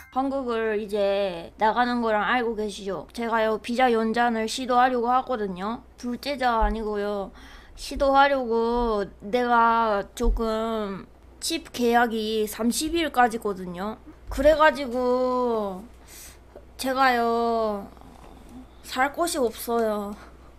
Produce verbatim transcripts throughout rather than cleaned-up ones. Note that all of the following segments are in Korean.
한국을 이제 나가는 거랑 알고 계시죠? 제가요 비자 연장을 시도하려고 하거든요. 둘째자 아니고요. 시도하려고 내가 조금 집 계약이 삼십 일까지거든요. 그래가지고 제가요 살 곳이 없어요.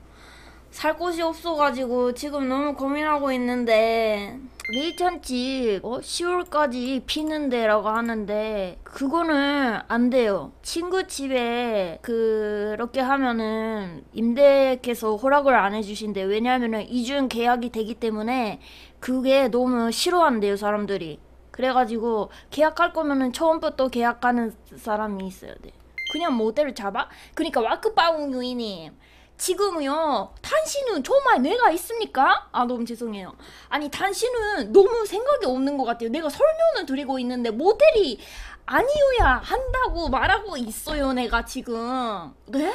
살 곳이 없어가지고 지금 너무 고민하고 있는데 레이찬집 어? 시월까지 피는데 라고 하는데 그거는 안 돼요. 친구 집에 그렇게 하면은 임대께서 허락을 안 해주신대. 왜냐하면은 이중 계약이 되기 때문에 그게 너무 싫어한대요 사람들이. 그래가지고 계약할 거면은 처음부터 계약하는 사람이 있어야 돼. 그냥 모델을 잡아? 그러니까 와크바우 유이님 지금요 당신은 정말 뇌가 있습니까? 아 너무 죄송해요. 아니 당신은 너무 생각이 없는 것 같아요. 내가 설명을 드리고 있는데 모델이 아니어야 한다고 말하고 있어요. 내가 지금 네?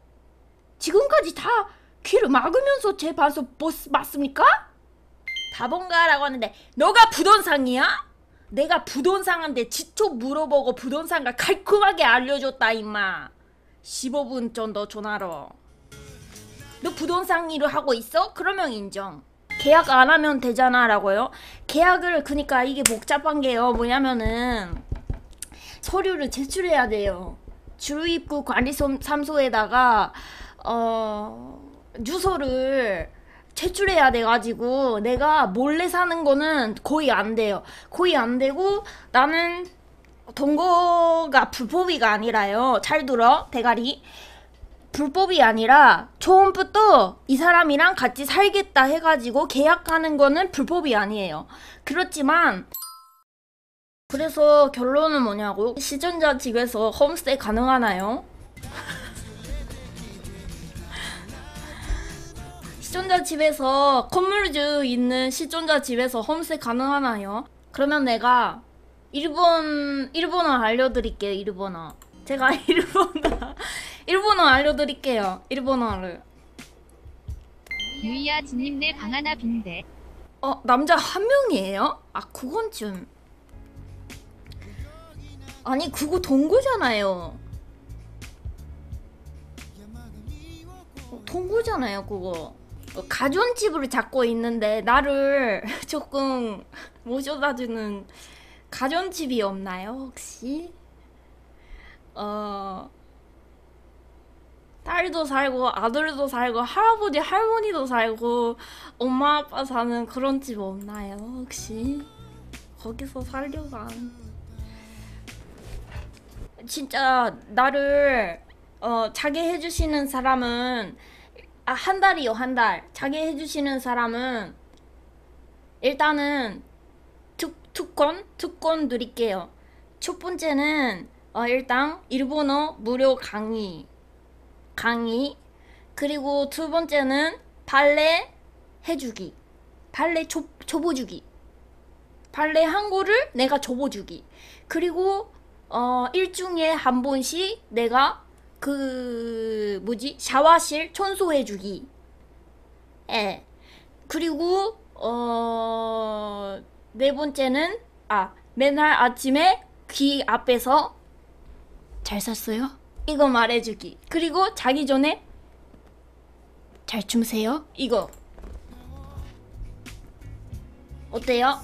지금까지 다 귀를 막으면서 제 방송 봤습니까? 바본가라고 하는데 너가 부동산이야? 내가 부동산한테 직접 물어보고 부동산가 깔끔하게 알려줬다 임마. 십오 분 정도 전화로. 너 부동산 일을 하고 있어? 그러면 인정. 계약 안 하면 되잖아 라고요? 계약을 그니까 이게 복잡한 게요 뭐냐면은 서류를 제출해야 돼요. 주입국 관리사무소에다가 어 주소를 제출해야 돼가지고 내가 몰래 사는 거는 거의 안 돼요. 거의 안 되고 나는 동거가 불법이가 아니라요. 잘 들어 대가리. 불법이 아니라 처음부터 이 사람이랑 같이 살겠다 해가지고 계약하는 거는 불법이 아니에요. 그렇지만 그래서 결론은 뭐냐고? 시청자 집에서 홈스테이 가능하나요? 시청자 집에서 건물주 있는 시청자 집에서 홈스테이 가능하나요? 그러면 내가 일본 일본어 알려드릴게요. 일본어. 제가 일본어 일본어 알려드릴게요. 일본어를. 유이야 진님 내 방 하나 빈대. 어 남자 한 명이에요? 아 그건 좀 아니 그거 동거잖아요. 어, 동거잖아요 그거. 어, 가전집을 잡고 있는데 나를 조금 모셔다주는 가전집이 없나요 혹시? 어... 딸도 살고 아들도 살고 할아버지 할머니도 살고 엄마 아빠 사는 그런 집 없나요 혹시? 거기서 살려고 안... 진짜 나를 어 자게 해주시는 사람은 아 한 달이요 한 달 자게 해주시는 사람은 일단은 특, 특권? 특권 드릴게요. 첫 번째는 어 일단 일본어 무료 강의 강의 그리고 두 번째는 발레 해주기 발레 줘, 줘보주기 발레 한 거를 내가 줘보주기 그리고 어 일주일에 한 번씩 내가 그 뭐지 샤워실 청소해주기 예 그리고 어 네 번째는 아 맨날 아침에 귀 앞에서 잘 잤어요? 이거 말해주기 그리고 자기 전에 잘 주무세요? 이거 어때요?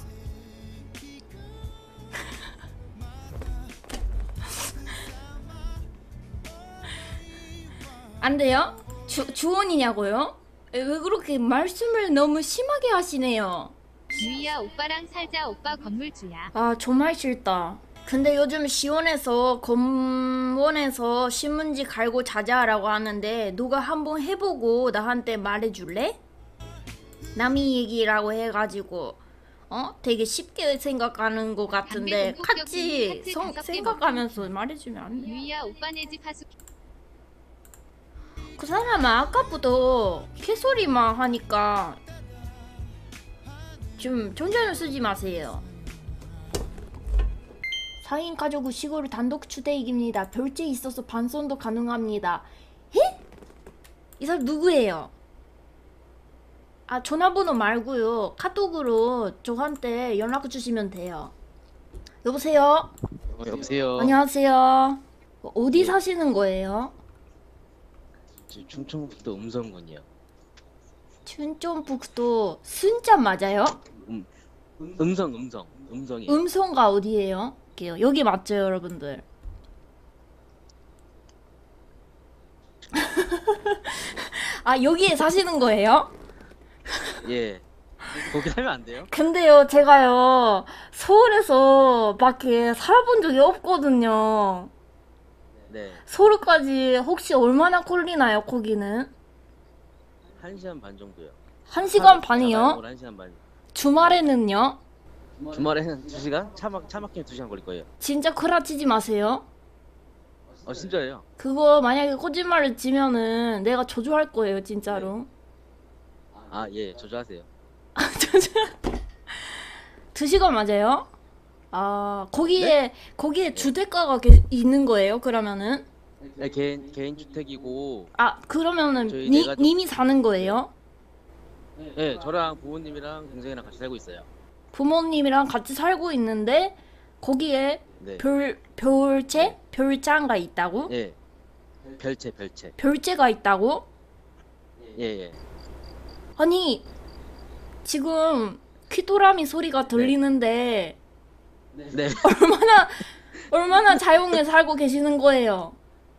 안 돼요? 주, 주원이냐고요? 왜 그렇게 말씀을 너무 심하게 하시네요. 유이야 오빠랑 살자. 오빠 건물주야. 아 정말 싫다. 근데 요즘 시원해서 검원에서 신문지 갈고 자자라고 하는데 누가 한번 해보고 나한테 말해줄래? 남이 얘기라고 해가지고 어? 되게 쉽게 생각하는 것 같은데 같이 성, 생각하면서 말해주면 안 돼? 유이야 오빠 내 집 하숙. 그 사람은 아까부터 개소리만 하니까 좀 전전을 쓰지 마세요. 사 인 가족 후 시골 단독 주택입니다. 별채 있어서 반선도 가능합니다. 에? 이 사람 누구예요? 아 전화번호 말고요 카톡으로 저한테 연락 주시면 돼요. 여보세요? 어, 여보세요. 안녕하세요. 어디 네, 사시는 거예요? 저 충청북도 음성군이요. 춘천북도 순천 맞아요? 음, 음성, 음성, 음성이에요. 음성가 어디예요? 여기요. 여기 맞죠, 여러분들? 아, 여기에 사시는 거예요? 예, 거기 살면 안 돼요? 근데요, 제가요, 서울에서 밖에 살아본 적이 없거든요. 네, 서울까지 혹시 얼마나 걸리나요, 거기는? 한 시간 반 정도요. 한 차, 시간 차 반이요? 마약으로 한 시간 반. 네, 주말에는요? 주말에는 두 시간? 차 막, 차 막히면 두 시간 걸릴 거예요. 진짜 구라치지 마세요. 어, 진짜예요. 그거 만약에 거짓말을 치면은 내가 저주할 거예요, 네. 진짜로. 아, 예, 저주하세요. 저주. 두 시간 맞아요? 아, 네? 거기에, 거기에 네. 주택가가 게- 있는 거예요, 그러면은? 네, 개인, 개인 주택이고, 아, 그러면은 저희 네 니, 가족, 님이 사는 네. 거예요? 네, 저랑 부모님이랑 동생이랑 같이 살고 있어요. 부모님이랑 같이 살고 있는데 거기에 네, 별, 별채? 네, 별장가 있다고? 예, 별채, 별채. 별채가 있다고? 예, 예. 아니, 지금 귀뚜라미 소리가 네, 들리는데 네. 얼마나, 얼마나 자유에 살고 계시는 거예요?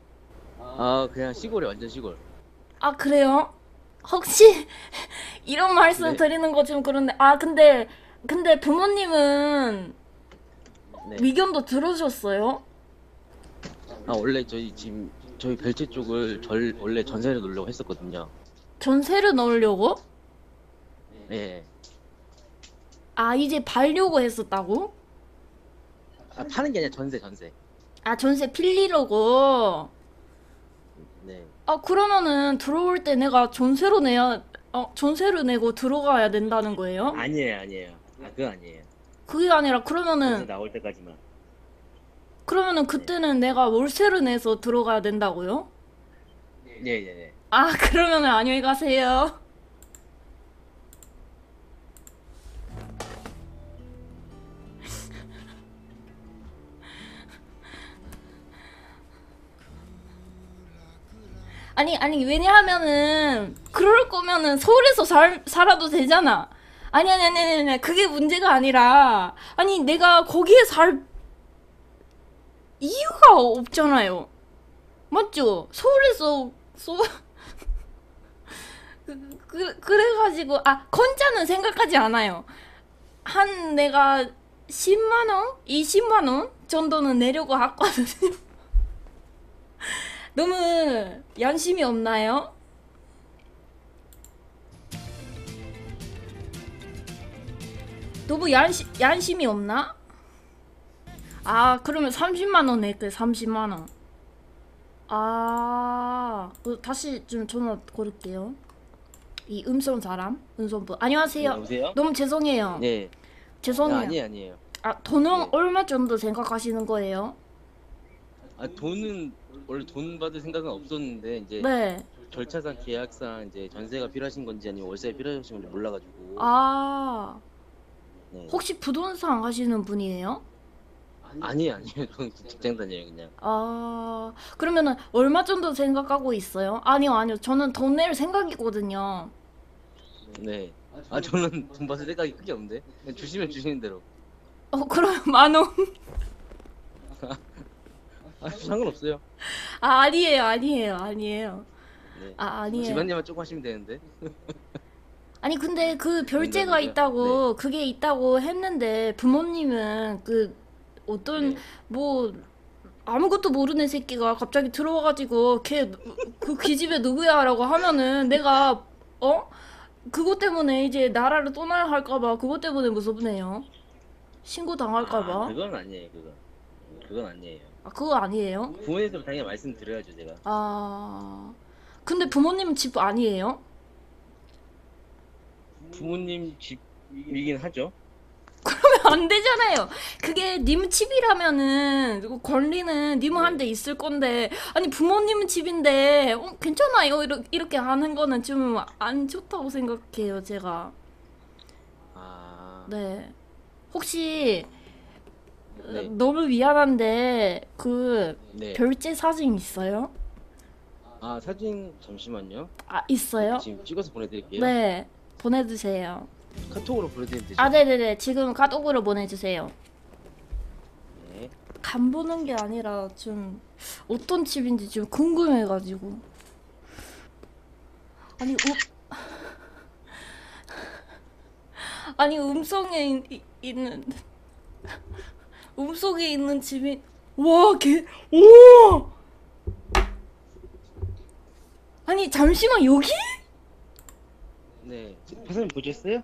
아, 그냥 시골이 완전 시골. 아, 그래요? 혹시 이런 말씀 네, 드리는 거 좀 그런데, 아, 근데, 근데 부모님은 네. 의견도 들으셨어요? 아, 원래 저희 지금 저희 별채 쪽을 절 원래 전세를 놓으려고 했었거든요. 전세를 넣으려고? 예. 아, 이제 팔려고 했었다고? 아, 파는 게 아니라 전세, 전세. 아, 전세 빌리려고? 네. 아, 그러면은 들어올 때 내가 전세로 내야, 어, 전세를 내고 들어가야 된다는 거예요? 아니에요, 아니에요. 아, 그거 아니에요. 그게 아니라 전세 그러면은, 나올 때까지만. 그러면은 네. 그때는 내가 월세를 내서 들어가야 된다고요? 예, 예, 예. 아, 그러면은 안녕히 가세요. 아니, 아니, 왜냐하면은, 그럴 거면은 서울에서 살, 살아도 되잖아. 아니, 아니, 아니, 아니, 아니, 그게 문제가 아니라, 아니, 내가 거기에 살 이유가 없잖아요. 맞죠? 서울에서, 서, 그, 그, 그래가지고, 아, 건자는 생각하지 않아요. 한 내가 십만 원? 이십만 원 정도는 내려고 하거든요. 너무 양심이 없나요? 너무 양심, 양심이 없나? 아, 그러면 삼십만 원 낼게, 삼십만 원. 아, 그 다시 좀 전화 걸을게요. 이 음성 사람, 음성부. 네, 안녕하세요. 여보세요? 너무 죄송해요. 네. 아, 죄송해요. 아니에요, 아니에요. 아, 돈은 네. 얼마 정도 생각하시는 거예요? 아, 돈은 원래 돈 받을 생각은 없었는데 이제 네. 절차상 계약상 이제 전세가 필요하신 건지 아니면 월세가 필요하신 건지 몰라가지고. 아, 네. 혹시 부동산 하시는 분이에요? 아니에요, 아니에요. 저는 직장 다녀요, 그냥. 아, 그러면은 얼마 정도 생각하고 있어요? 아니요, 아니요. 저는 돈 낼 생각이거든요. 네. 아, 저는 돈 받을 생각이 크게 없는데. 그냥 주시면 주시는 대로. 어, 그럼 만 원? 아, 상관없어요. 아, 아니에요, 아니에요, 아니에요. 네. 아, 아니에요. 집안일만 조금 하시면 되는데. 아니, 근데 그 별제가 농담이고요. 네. 있다고, 그게 있다고 했는데, 부모님은 그 어떤, 네. 뭐, 아무것도 모르는 새끼가 갑자기 들어와가지고, 걔, 그 기집애 누구야? 라고 하면은, 내가, 어? 그것 때문에 이제 나라를 떠나야 할까봐, 그것 때문에 무섭네요. 신고 아, 당할까봐. 그건 아니에요, 그건. 그건 아니에요. 아, 그거 아니에요? 부모님들 당연히 말씀드려야죠, 제가. 아, 근데 부모님 집 아니에요? 부모님 집이긴 하죠. 안 되잖아요. 그게 님 집이라면은 그 권리는 님한테 네. 있을 건데, 아니 부모님 집인데 어, 괜찮아요. 이렇게, 이렇게 하는 거는 좀 안 좋다고 생각해요, 제가. 아, 네. 혹시 어, 네. 너무 미안한데 그 네. 별제 사진 있어요? 아, 사진 잠시만요. 아 있어요? 지금 찍어서 보내드릴게요. 네 보내주세요. 카톡으로 보내드리면 되죠? 아 네네네 지금 카톡으로 보내주세요. 네. 간 보는 게 아니라 좀 어떤 집인지 좀 궁금해가지고. 아니 음 아니 음성에 있, 있- 있는 음속에 있는 집이 와걔 오 아니 잠시만 여기? 네. 사진 보셨어요?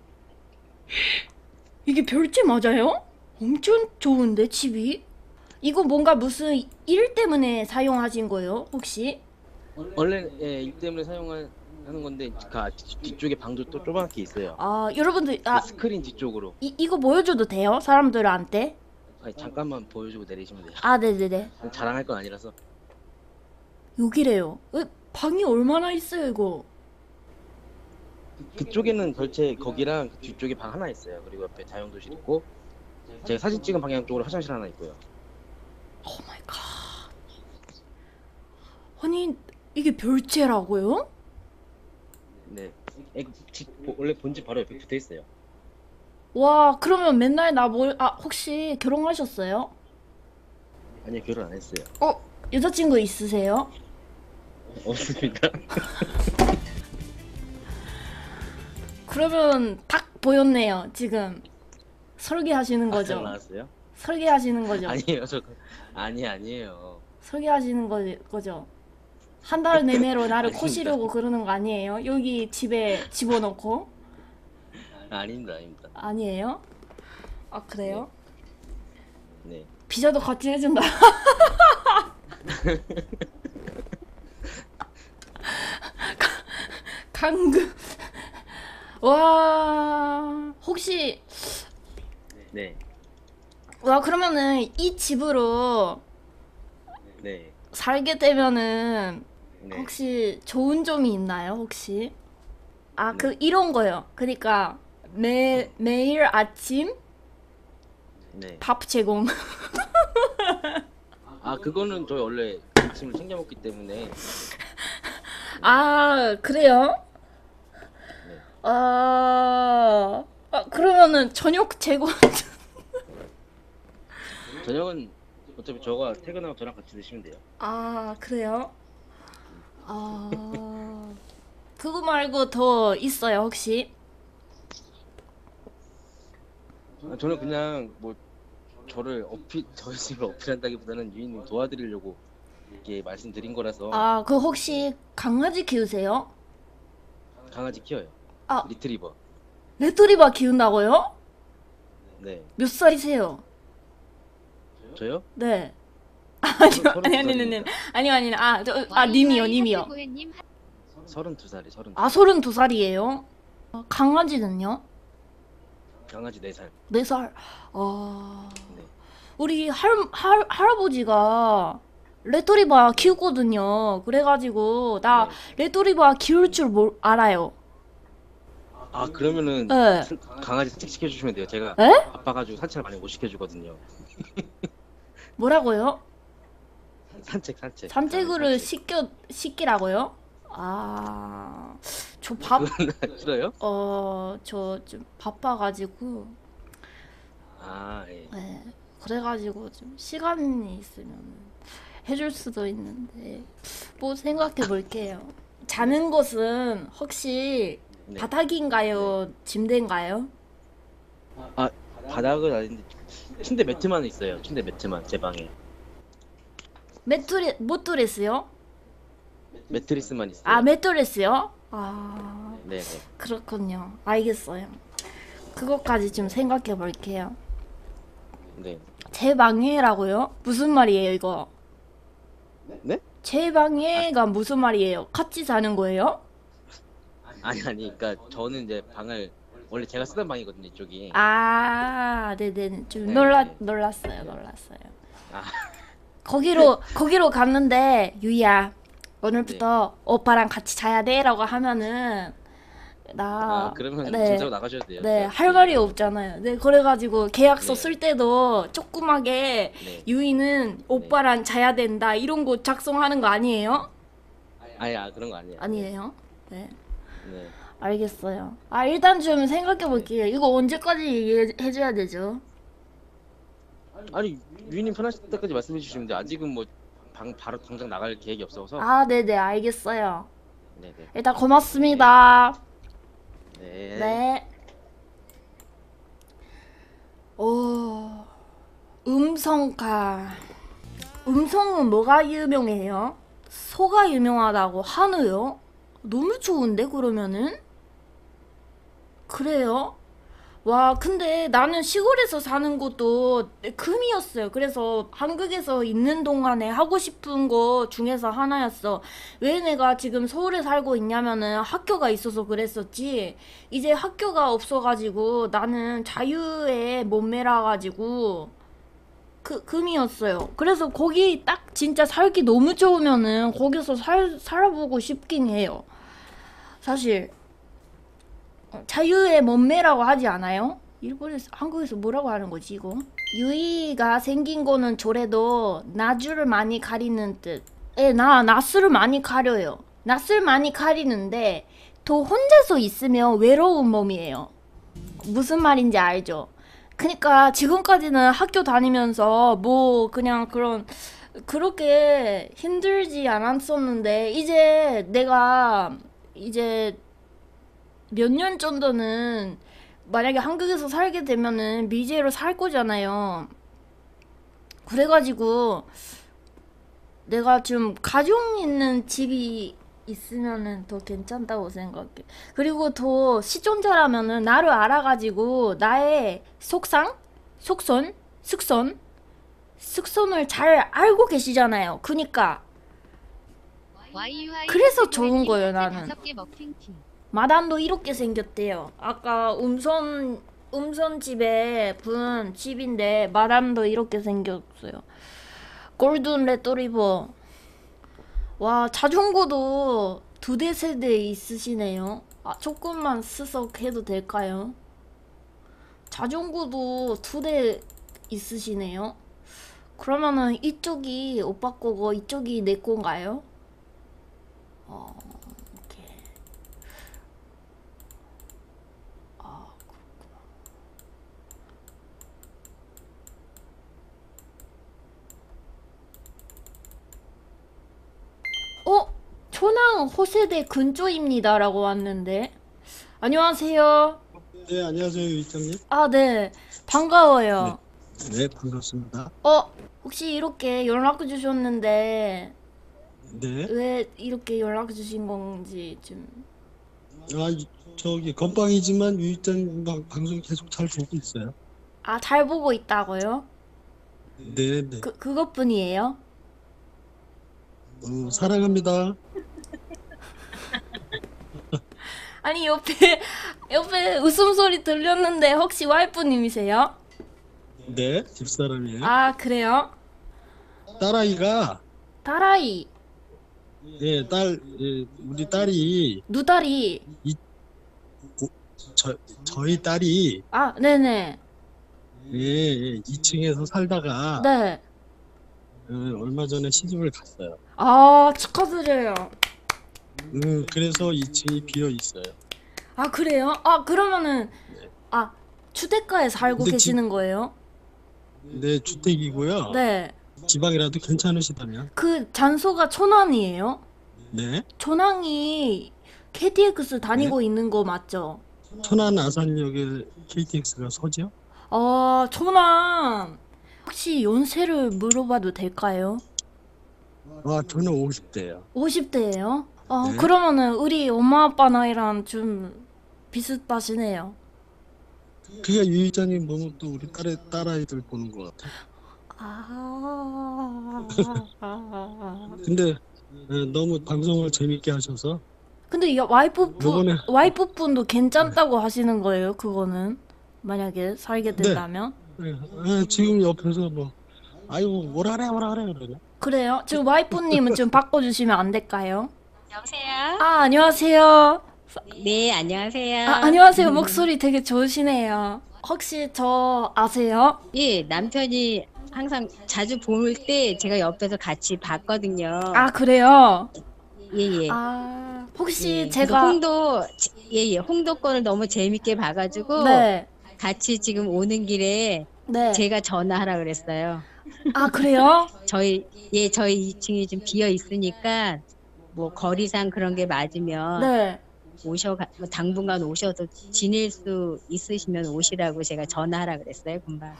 이게 별집 맞아요? 엄청 좋은데 집이? 이거 뭔가 무슨 일 때문에 사용하신 거예요 혹시? 원래 예, 이 때문에 사용하는 건데 그 아, 뒤- 뒤쪽에 방도 또 조그맣게 있어요. 아 여러분들 아 그 스크린 뒤쪽으로. 이, 이거 보여줘도 돼요? 사람들한테? 아니, 잠깐만 보여주고 내리시면 돼요. 아 네네네 자랑할 건 아니라서. 여기래요. 에, 방이 얼마나 있어요 이거? 그쪽에는 별채 거기랑 그 뒤쪽에 방 하나 있어요. 그리고 옆에 다용도실 있고 제가 사진 찍은 방향 쪽으로 화장실 하나 있고요. 오 마이 갓. 아니 이게 별채라고요? 네. 에, 그 집, 원래 본집 바로 옆에 붙어 있어요. 와 그러면 맨날 나 뭘 아 혹시 결혼하셨어요? 아니요, 결혼 안 했어요. 어 여자친구 있으세요? 없습니다. 그러면 딱 보였네요 지금 설계하시는 아, 잘 거죠? 나왔어요? 설계하시는 거죠? 아니에요, 저 아니 아니에요. 설계하시는 거, 거죠? 한 달 내내로 나를 아닙니다. 코시려고 그러는 거 아니에요? 여기 집에 집어넣고? 아, 아닙니다, 아닙니다. 아니에요? 아 그래요? 네. 비자도 같이 해준다. 강금. 와 혹시 네. 와 그러면은 이 집으로 네. 살게 되면은 네. 혹시 좋은 점이 있나요 혹시? 아 그 네. 이런 거요. 그러니까 매 매일 아침 네. 밥 제공. 아, 그거는 저희 원래 아침을 챙겨 먹기 때문에. 아 그래요? 네. 아, 아 그러면은 저녁 제공. 저녁은 어차피 저가 퇴근하고 저랑 같이 드시면 돼요. 아 그래요? 아 그거 말고 더 있어요 혹시? 아, 저는 그냥 뭐 저를 어필 저희 집을 어필한다기보다는 유인님 도와드리려고 이렇게 말씀드린 거라서. 아 그 혹시 강아지 키우세요? 강아지 키워요. 아 리트리버. 레트리버 키운다고요? 네. 몇 살이세요? 저요? 네. 아니요 서른- 아니 아니 아니 아니 아니 아저아 님이요 님이요. 고해님 서른두 살이 서른. 아 서른두 살이에요? 아, 강아지는요? 강아지 네 살. 네 살. 아 네. 우리 할, 할 할아버지가 레토리바 키우거든요. 그래가지고 나 네. 레토리바 키울 줄 몰, 알아요. 아, 그러면은 네. 스- 강아지 산책 시켜주시면 돼요. 제가 에? 바빠가지고 산책을 많이 못 시켜주거든요. 뭐라고요? 산책 산책. 산책을 강아지 시켜 시키라고요? 아, 저 밥, 산책. 싫어요? 어, 저 좀 바빠가지고, 아, 예. 네, 그래가지고 좀 시간이 있으면 해줄 수도 있는데, 뭐 생각해 볼게요. 자는 곳은 혹시 네. 바닥인가요? 침대인가요? 아, 바닥은 아닌데 침대 매트만 있어요. 침대 매트만 제 방에. 매트리, 모트레스요? 매트리스만 있어요. 아, 매트레스요? 아, 네, 네. 그렇군요. 알겠어요. 그것까지 좀 생각해 볼게요. 네. 제 방해라고요? 무슨 말이에요, 이거? 네? 제 방해가 무슨 말이에요? 같이 자는 거예요? 아니 아니. 그러니까 저는 이제 방을 원래 제가 쓰던 방이거든요, 이쪽이. 아, 네네. 좀 네, 놀라, 네. 놀랐어요, 놀랐어요. 아, 거기로, 거기로 갔는데, 유이야, 오늘부터 오빠랑 같이 자야 돼? 라고 하면은, 나 아 그러면 네. 진짜로 나가셔야 돼요. 네, 저- 할 말이 없잖아요. 네, 그래가지고 계약서 네. 쓸 때도 조그맣게 네. 유이는 오빠랑 자야 된다 이런 거 작성하는 거 아니에요? 아니 아 그런 거 아니에요. 아니에요. 네, 네. 알겠어요. 아, 일단 좀 생각해 볼게요. 이거 언제까지 얘기해줘야 되죠? 아니 유인님 편하실 때까지 말씀해 주시면 돼. 아직은 뭐 방 바로 당장 나갈 계획이 없어서. 아, 네네, 알겠어요. 네네. 일단 고맙습니다. 네. 네. 오, 음성가. 음성은 뭐가 유명해요? 소가 유명하다고 한우요? 너무 좋은데 그러면은? 그래요? 와, 근데 나는 시골에서 사는 것도 금이었어요. 그래서 한국에서 있는 동안에 하고 싶은 거 중에서 하나였어. 왜 내가 지금 서울에 살고 있냐면은 학교가 있어서 그랬었지. 이제 학교가 없어가지고 나는 자유의 몸매라 가지고 그 금이었어요. 그래서 거기 딱 진짜 살기 너무 좋으면은 거기서 살 살아보고 싶긴 해요. 사실 어, 자유의 몸매라고 하지 않아요? 일본에서 한국에서 뭐라고 하는 거지 이거? 유의가 생긴 거는 저래도 나주를 많이 가리는 뜻. 예, 나 낯을 많이 가려요. 낯을 많이 가리는데 또 혼자서 있으면 외로운 몸이에요. 무슨 말인지 알죠? 그니까 지금까지는 학교 다니면서 뭐 그냥 그런 그렇게 힘들지 않았었는데 이제 내가 이제 몇 년 정도는 만약에 한국에서 살게 되면은 미제로 살 거잖아요. 그래가지고 내가 좀 가족 있는 집이 있으면은 더 괜찮다고 생각해. 그리고 더 시청자라면은 나를 알아가지고 나의 속상, 속선, 숙선, 숙선을 잘 알고 계시잖아요. 그니까 그래서 좋은 거예요, 나는. 다섯 개 먹힌 키. 마담도 이렇게 생겼대요. 아까 음선 음선 집에 분 집인데 마담도 이렇게 생겼어요. 골든 레토리버. 와, 자전거도 두 대 세대 있으시네요. 아, 조금만 수석해도 될까요? 자전거도 두 대 있으시네요. 그러면은 이쪽이 오빠 거고 이쪽이 내 건가요? 어, 오케이. 아, 그렇구나. 어? 초낭 호세대 근조입니다라고 왔는데. 안녕하세요. 네, 안녕하세요, 위장님. 아, 네. 반가워요. 네, 반갑습니다. 어, 혹시 이렇게 연락 주셨는데 네. 왜 이렇게 연락 주신 건지 좀. 아, 이- 저기 건빵이지만 위장 방송 계속 잘 보고 있어요. 아, 잘 보고 있다고요? 네, 네. 그 그것뿐이에요? 어, 사랑합니다. 아니, 옆에 옆에 웃음소리 들렸는데 혹시 와이프님이세요? 네, 집사람이에요. 아, 그래요? 딸아이가, 딸아이, 예, 딸, 예, 우리 딸이, 누다리. 고- 저, 저희 딸이, 아, 네네. 예, 예, 이 층에서 살다가, 네. 어, 얼마 전에 시집을 갔어요. 아, 축하드려요. 음, 그래서 이 층이 비어 있어요. 아, 그래요? 아, 그러면은 아, 주택가에 살고 근데 지- 계시는 거예요? 네, 주택이고요. 네. 지방이라도 괜찮으시다면. 그 장소가 천안이에요? 네. 천안이 케이티엑스 다니고 있는 거 맞죠? 천안 아산역에 케이티엑스가 서죠? 아, 천안. 혹시 연세를 물어봐도 될까요? 아, 저는 오십 대예요. 오십 대예요? 아, 네. 그러면은 우리 엄마 아빠 나이랑 좀 비슷하시네요. 그게 유이자님 보면 또 우리 딸의 딸아이들 보는 것 같아. 아. 근데 에, 너무 방송을 재밌게 하셔서 근데 여- 와이프분 요번에- 와이프분도 괜찮다고 하시는 거예요? 그거는 만약에 살게 네. 된다면? 에, 에, 지금 옆에서 뭐 아이고 뭐라 그래 뭐라 그래 그러냐. 그래요? 지금 와이프님은 좀 바꿔주시면 안 될까요? 여보세요? 아, 안녕하세요. 네, 안녕하세요. 아, 안녕하세요. 목소리 되게 좋으시네요. 혹시 저 아세요? 예, 남편이 항상 자주 볼 때 제가 옆에서 같이 봤거든요. 아, 그래요? 예, 예. 아, 혹시 예, 그래서 제가 홍도, 예, 예, 홍도 거를 너무 재밌게 봐가지고 네, 같이 지금 오는 길에 네. 제가 전화하라 그랬어요. 아, 그래요? 저희, 예, 저희 이 층이 좀 비어 있으니까 뭐 거리상 그런 게 맞으면 네. 오셔, 뭐 당분간 오셔도 지낼 수 있으시면 오시라고 제가 전화하라 그랬어요, 금방.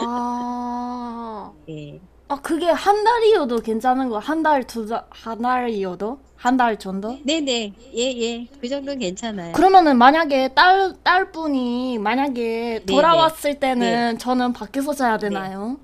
아, 예. 아, 그게 한 달이어도 괜찮은 거? 한 달, 두 달, 한 달이어도? 한 달 정도? 네네, 예, 예. 그 정도는 괜찮아요. 그러면은 만약에 딸, 딸분이 만약에 네네. 돌아왔을 때는 저는 밖에서 자야 되나요?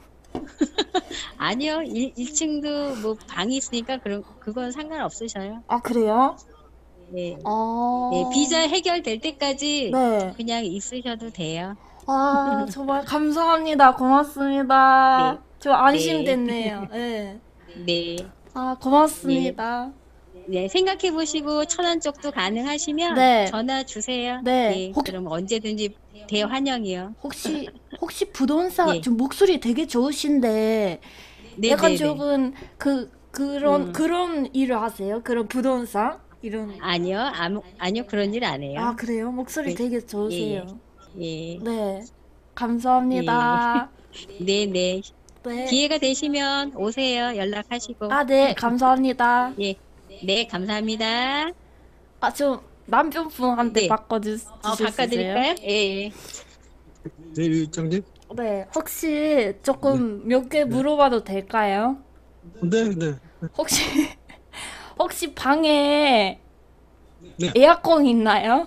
아니요, 일, 일 층도 뭐 방이 있으니까 그런, 그건 상관없으셔요. 아, 그래요? 예. 아, 예, 비자 해결될 때까지 네. 그냥 있으셔도 돼요. 아, 정말 감사합니다. 고맙습니다. 네. 저 네. 안심됐네요. 네. 네. 아, 고맙습니다. 네, 생각해 보시고 천안 쪽도 가능하시면 네. 전화 주세요. 네. 예, 혹- 그럼 언제든지 대환영이요. 혹시, 혹시 부동산, 예. 좀 목소리 되게 좋으신데, 네, 약간 네, 네. 조금 그, 그런, 음. 그런 일을 하세요? 그런 부동산? 이런. 아니요, 아무, 아니요, 그런 일 안 해요. 아, 그래요? 목소리 네. 되게 좋으세요. 예. 네. 감사합니다. 네, 네. 네. 기회가 되시면 오세요. 연락하시고. 아, 네. 감사합니다. 예. 네, 감사합니다. 아, 저 남편분한테 네. 바꿔주, 어, 주실 수 있어요? 바꿔드릴까요? 예, 예. 네, 위원장님. 네. 혹시 조금 몇 개 물어봐도 될까요? 네, 네. 혹시, 혹시 방에 네. 에어컨 있나요?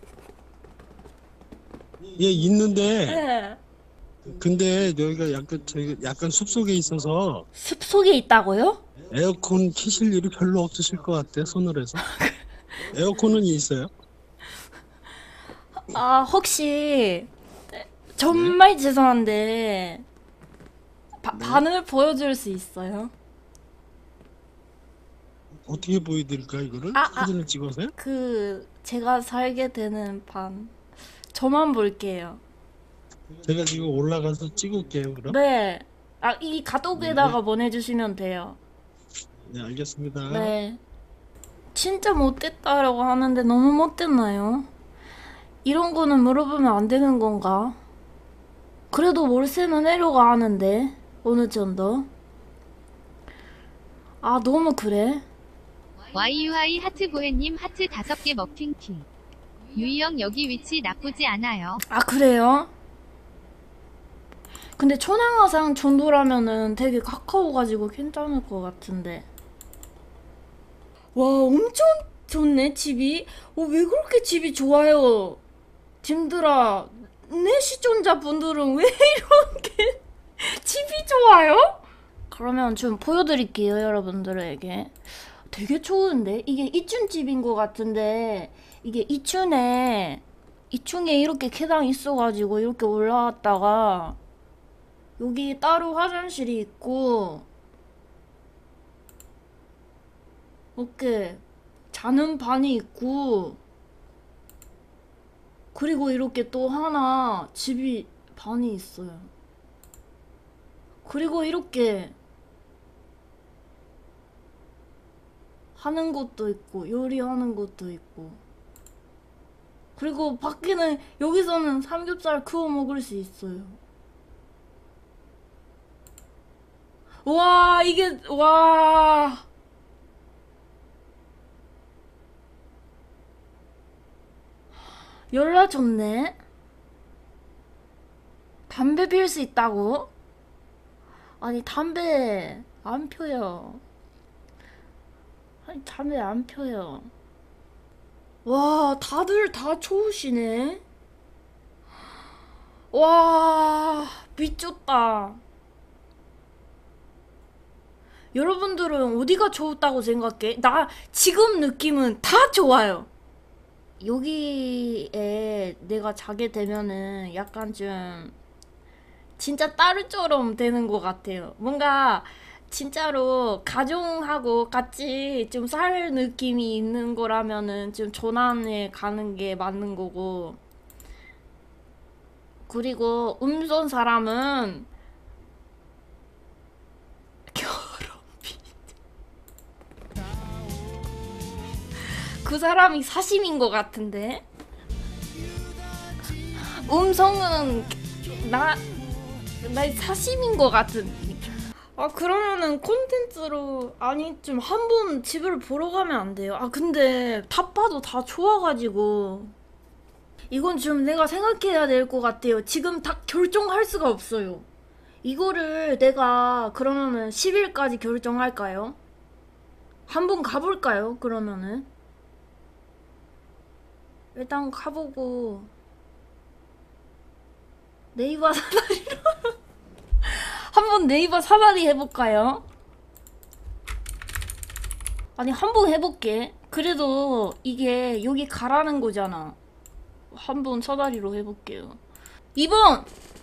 예, 있는데 네. 근데 여기가 약간 저희가 약간 숲속에 있어서 숲속에 있다고요? 에어컨 켜실 일이 별로 없으실 것 같아요, 서늘해서. 에어컨은 있어요? 아, 혹시 정말 죄송한데 바, 네. 반을 보여줄 수 있어요? 어떻게 보여드릴까 이거를? 아, 아. 사진을 찍어서요? 그 제가 살게 되는 반 저만 볼게요. 제가 지금 올라가서 찍을게요, 그럼. 네. 아, 이 카톡에다가 보내주시면 돼요. 네, 알겠습니다. 네. 진짜 못됐다라고 하는데 너무 못됐나요? 이런 거는 물어보면 안 되는 건가? 그래도 월세는 내려가 하는데 어느 정도? 아, 너무 그래? 와이유아이 하트 고해님 하트 다섯 개 머핑킹. 유이형 여기 위치 나쁘지 않아요. 아, 그래요? 근데 천왕아산 정도라면은 되게 가까워가지고 괜찮을 것 같은데. 와, 엄청 좋네, 집이. 어, 왜 그렇게 집이 좋아요? 님들아, 내 시청자분들은 왜 이렇게 집이 좋아요? 그러면 좀 보여드릴게요, 여러분들에게. 되게 좋은데? 이게 이 층 집인 것 같은데, 이게 이 층에, 이 층에 이렇게 계단 있어가지고 이렇게 올라왔다가, 여기 따로 화장실이 있고, 이렇게 자는 방이 있고, 그리고 이렇게 또 하나 집이 방이 있어요. 그리고 이렇게 하는 것도 있고 요리하는 것도 있고, 그리고 밖에는 여기서는 삼겹살 구워 먹을 수 있어요. 와, 이게 와 열나 좋네. 담배 피울 수 있다고? 아니, 담배 안 펴요. 아니, 담배 안 펴요. 와, 다들 다 좋으시네. 와, 미쳤다. 여러분들은 어디가 좋다고 생각해? 나 지금 느낌은 다 좋아요. 여기에 내가 자게 되면은 약간 좀 진짜 딸처럼 되는 것 같아요. 뭔가 진짜로 가족하고 같이 좀 살 느낌이 있는 거라면은 좀 조난에 가는 게 맞는 거고. 그리고 음손 사람은 결혼비. 그 사람이 사심인 것 같은데. 음성은 나, 나 사심인 것 같은. 아 그러면은 콘텐츠로 아니 좀 한 번 집을 보러 가면 안 돼요? 아 근데 다 봐도 다 좋아가지고 이건 좀 내가 생각해야 될 것 같아요. 지금 다 결정할 수가 없어요. 이거를 내가 그러면은 십 일까지 결정할까요? 한번 가볼까요? 그러면은 일단 가보고 네이버 사다리로 한번 네이버 사다리 해볼까요? 아니 한번 해볼게. 그래도 이게 여기 가라는 거잖아. 한번 사다리로 해볼게요. 이 번!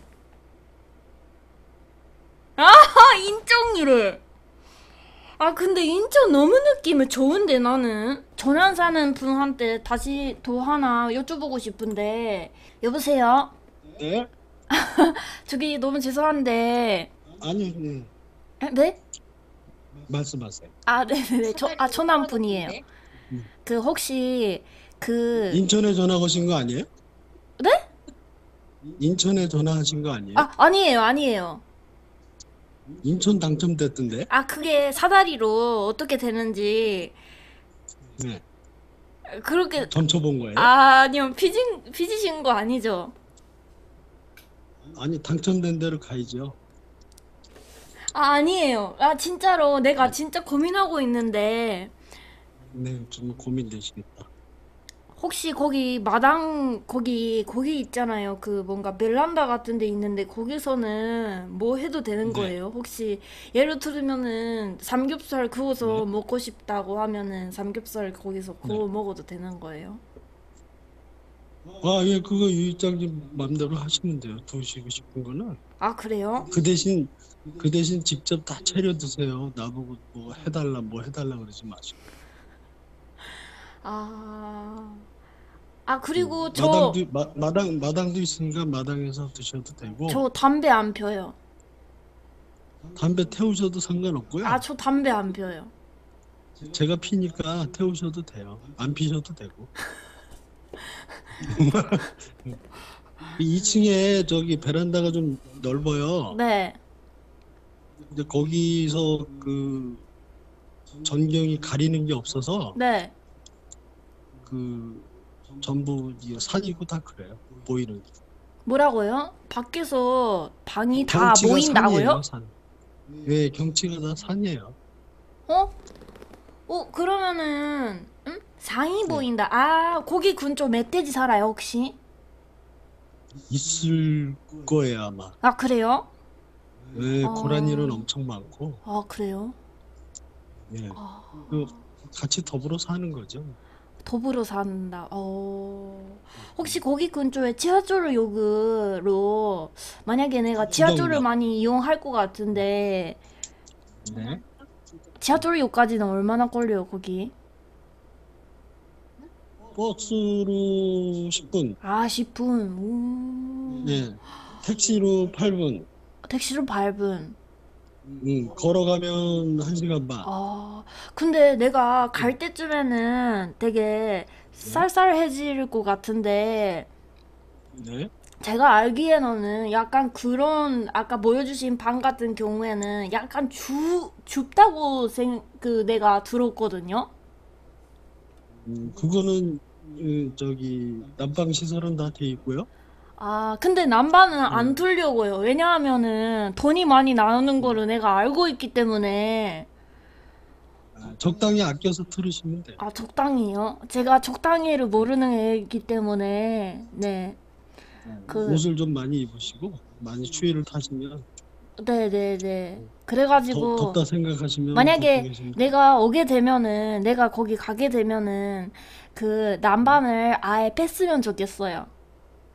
아하! 인정이래! 아 근데 인천 너무 느낌이 좋은데 나는? 전안 사는 분한테 다시 더 하나 여쭤보고 싶은데. 여보세요? 네? 저기 너무 죄송한데. 아니요, 네. 에? 네? 말씀하세요. 아 네네네. 저, 아 전남 분이에요. 음. 그 혹시 그 인천에 전화 오신 거 아니에요? 네? 인천에 전화하신 거 아니에요? 아 아니에요 아니에요. 인천 당첨됐던데? 아 그게 사다리로 어떻게 되는지 네. 그렇게. 점쳐본 거예요? 아 아니요 빚은 빚이신 거 아니죠? 아니, 당첨된 대로 가야죠. 아 아니에요. 아 진짜로 내가 진짜 고민하고 있는데 네, 좀 고민되시겠다. 혹시 거기 마당 거기 거기 있잖아요. 그 뭔가 벨란다 같은 데 있는데 거기서는 뭐 해도 되는 네. 거예요? 혹시 예를 들면은 삼겹살 구워서 네. 먹고 싶다고 하면은 삼겹살 거기서 구워 먹어도 되는 거예요? 아, 예, 그거 유이장님 맘대로 하시면 돼요. 드시고 싶은 거는. 아 그래요? 그 대신, 그 대신 직접 다 차려 드세요. 나보고 뭐 해달라, 뭐 해달라 그러지 마시고. 아, 아 그리고 저 마당도, 마, 마당, 마당도 있으니까 마당에서 드셔도 되고, 저 담배 안 펴요. 담배 태우셔도 상관없고요. 아 저 담배 안 펴요. 제가 피니까 태우셔도 돼요. 안 피셔도 되고. 이 층에 저기 베란다가 좀 넓어요. 네. 근데 거기서 그 전경이 가리는 게 없어서 네. 그 전부 이게 산이고 다 그래요. 보이는 게. 뭐라고요? 밖에서 방이 다 경치가 보인다고요? 산이에요, 산. 예, 경치가 다 산이에요. 어? 어 그러면은 응? 상이 네. 보인다. 아 거기 근처 멧돼지 살아요 혹시? 있을 거예요, 아마. 아 그래요? 예, 어. 고라니는 엄청 많고. 아 그래요? 예. 아, 그 같이 더불어 사는 거죠. 더불어 산다. 어 혹시 거기 근처에 지하철역으로 만약에 내가 지하철을 구경역. 많이 이용할 것 같은데 네. 지하철역까지는 얼마나 걸려요 거기? 버스로 십 분. 아 십 분. 오. 예. 택시로 팔 분. 택시로 팔 분. 음, 걸어가면 한 시간 반. 아, 근데 내가 갈 때쯤에는 되게 쌀쌀해질 것 같은데, 네. 제가 알기에는 약간 그런, 아까 보여주신 방 같은 경우에는 약간 주, 춥다고 생, 그, 내가 들었거든요? 음, 그거는 그 저기 난방 시설은 다 돼 있고요. 아, 근데 난방은 안 음. 틀려고요. 왜냐하면은 돈이 많이 나오는 거를 내가 알고 있기 때문에. 아, 적당히 아껴서 틀으시면 돼요. 아, 적당히요? 제가 적당히를 모르는 애이기 때문에, 네. 그, 옷을 좀 많이 입으시고 많이 추위를 타시면 네네네. 더 그래가지고, 덥다 생각하시면 만약에 덥게 계시면 내가 오게 되면은, 내가 거기 가게 되면은, 그 난방을 아예 뺐으면 좋겠어요.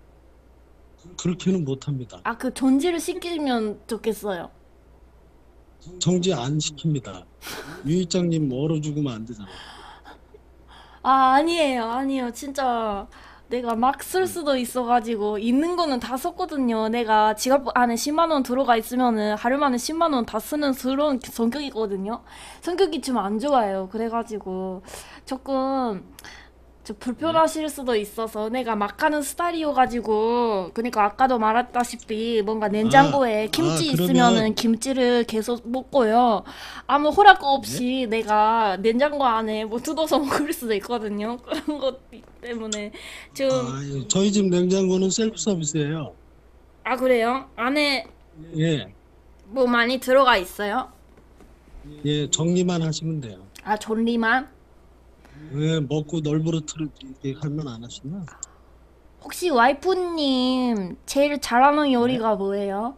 그렇게는 못합니다. 아, 그 전지를 시키면 좋겠어요. 정지 안 시킵니다. 유이장님 멀어 죽으면 안 되잖아. 아, 아니에요, 아니에요. 진짜 내가 막 쓸 수도 있어가지고 있는 거는 다 썼거든요. 내가 지갑 안에 십만 원 들어가 있으면은 하루 만에 십만 원 다 쓰는 그런 성격이거든요. 성격이 좀 안 좋아요. 그래가지고 조금 좀 불편하실 수도 있어서 내가 막 하는 스타일이어가지고 그러니까 아까도 말했다시피 뭔가 냉장고에 아, 김치 아, 그러면- 있으면은 김치를 계속 먹고요. 아무 허락 없이 내가 냉장고 안에 뭐 뜯어서 먹을 수도 있거든요. 그런 것 때문에 좀 아, 예. 저희 집 냉장고는 셀프 서비스예요. 아 그래요? 안에 예, 뭐 많이 들어가 있어요? 예, 정리만 하시면 돼요. 아 존리만? 예, 먹고 널브러뜨리게 하면 안 하시나? 혹시 와이프님 제일 잘하는 요리가 뭐예요?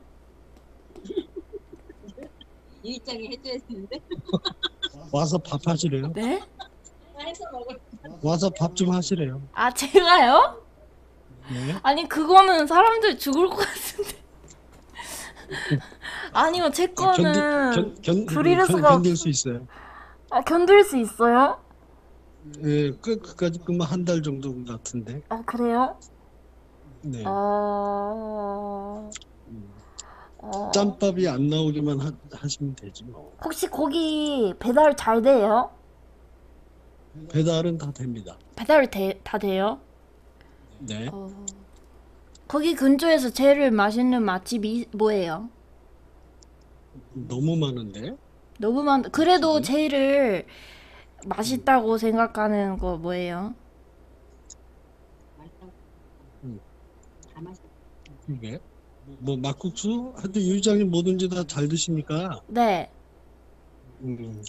유이장이 해줘야 되는데. 와서 밥 하시래요. 네? 와서 밥 좀 하시래요. 아 제가요? 예. 아니 그거는 사람들 죽을 것 같은데. 아니요 제 아, 견디, 거는 견, 견, 불이를 견, 수가 견딜 수 있어요. 아, 견딜 수 있어요? 예, 그, 그까지 끄면 한 달 정도 같은데. 아 그래요? 네. 어... 어... 짬밥이 안 나오기만 하, 하시면 되지 뭐. 혹시 거기 배달 잘 돼요? 배달은 다 됩니다. 배달 돼, 다 돼요? 네. 어... 거기 근처에서 제일 맛있는 맛집이 뭐예요? 너무 많은데. 너무 많... 그래도 제일 맛있다고 생각하는 거 뭐예요? 다 맛있어. 이게 뭐 막국수? 하여튼 유이장님 뭐든지 다 잘 드시니까. 네. 음,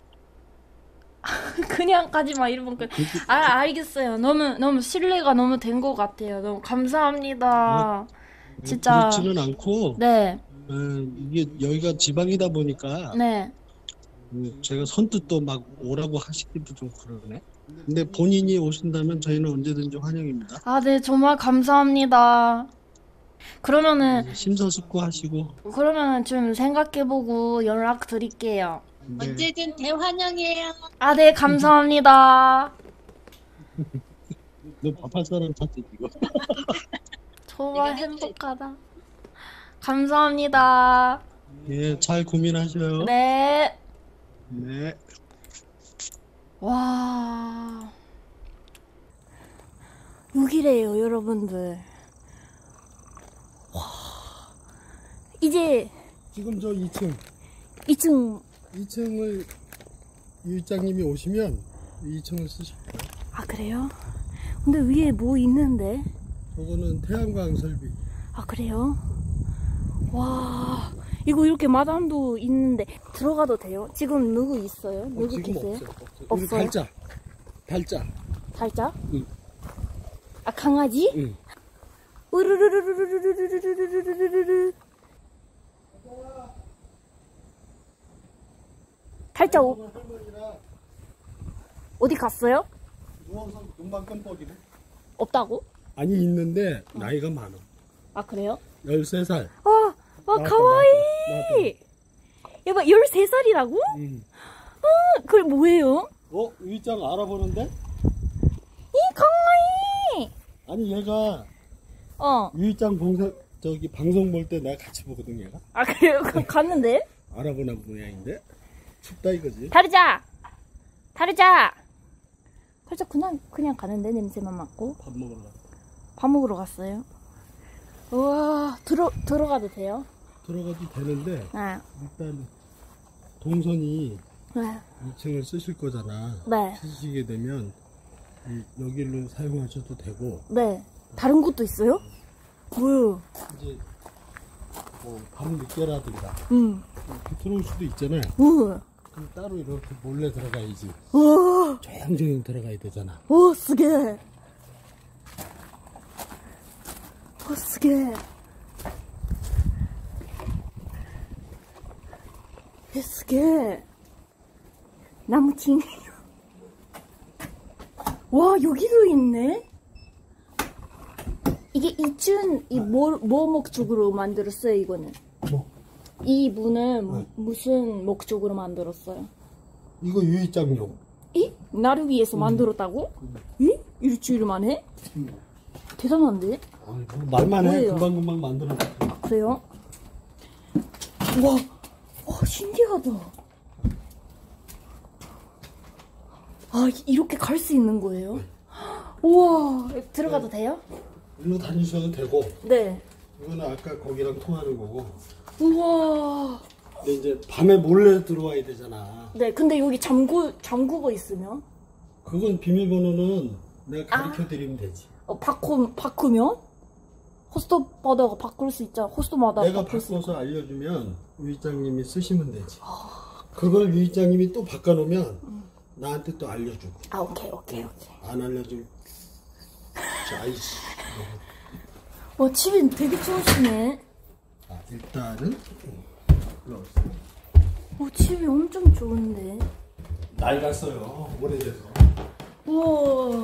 그냥 가지 마 이러면 그... 그렇게- 아 알겠어요. 너무 너무 신뢰가 너무 된 것 같아요. 너무 감사합니다. 진짜. 그렇지는 않고 네, 어, 이게 여기가 지방이다 보니까 네. 음, 제가 선뜻 또 막 오라고 하시기도 좀 그러네. 근데 본인이 오신다면 저희는 언제든지 환영입니다. 아, 네, 정말 감사합니다. 그러면은 심사숙고하시고. 그러면은 좀 생각해보고 연락 드릴게요. 네. 언제든 대환영이에요. 아, 네, 감사합니다. 너 밥할 사람 찾지 이거. 정말 행복하다. 감사합니다. 예, 잘 고민하셔요. 네. 네. 와. 여기래요, 여러분들. 와. 이제 지금 저 이 층, 이 층, 이 층을 유이장님이 오시면 이 층을 쓰실 거예요. 아, 그래요? 근데 위에 뭐 있는데? 저거는 태양광 설비. 아, 그래요? 와, 이거 이렇게 마당도 있는데 들어가도 돼요? 지금 누구 있어요? 누구 지금 계세요? 없어요. 없어요. 없어요? 우리 달자. 달자. 달자? 응. 아, 강아지? 응. 으르르르르르르르르르르르르르. 달자 오, 어디 갔어요? 누워서 금방 깜빡이네. 없다고? 아니 있는데 나이가 많아. 아, 그래요? 열세 살. 아, 아, 나왔다, 가와이! 여봐, 열세 살이라고? 응. 그게 뭐예요? 어? 유이장 알아보는데? 이 가와이! 아니 얘가 어. 유이장 봉사 저기 방송 볼 때 내가 같이 보거든 얘가. 아, 그래요? 그럼 갔는데? 알아보나 모양인데. 춥다 이거지. 다르자! 다르자! 살짝 그냥, 그냥 가는데, 냄새만 맡고. 밥 먹으러 가. 밥 먹으러 갔어요. 우와, 들어, 들어가도 돼요? 들어가도 되는데 네. 일단 동선이 네. 이 층을 쓰실 거잖아. 네. 쓰시게 되면 이, 여기를 사용하셔도 되고 네. 다른 곳도 있어요? 뭐요? 이제 뭐 밤 늦게라든가 응. 이렇게 들어올 수도 있잖아요. 우와. 그럼 따로 이렇게 몰래 들어가야지. 우와. 조용조용 들어가야 되잖아. 오, 쓰게. 오, 쓰게. 에, 쓰게. 나무팅. 와, 여기도 있네? 이게 이춘, 이 뭐, 뭐 목적으로 만들었어요, 이거는? 뭐 이 문을 네. 무슨 목적으로 만들었어요? 이거 유리장용. 이? 나를 위해서 만들었다고? 이? 일주일 만에? 음. 대단한데? 아니, 뭐 말만 해. 뭐예요? 금방금방 만들어. 아, 그래요? 와, 와, 신기하다. 아, 이렇게 갈 수 있는 거예요? 우와, 들어가도 돼요? 일로 다니셔도 되고. 네. 이거는 아까 거기랑 통하는 거고. 우와. 근데 이제 밤에 몰래 들어와야 되잖아. 네, 근데 여기 잠구, 잠그고 있으면? 그건 비밀번호는 내가 가르쳐 드리면 되지. 어, 바꾸, 바꾸면? 호스트마다 바꿀 수 있잖아. 호스트마다 내가 바꿀 수 바꿔서 알려주면 유이장님이 쓰시면 되지. 그걸 유이장님이 또 바꿔놓으면 음. 나한테 또 알려주고. 아, 오케이, 오케이, 오케이. 안 알려주면 아이씨. 와, 집이 되게 좋으시네. 아, 일단은 와, 집이 엄청 좋은데. 낡았어요. 오래돼서. 우와.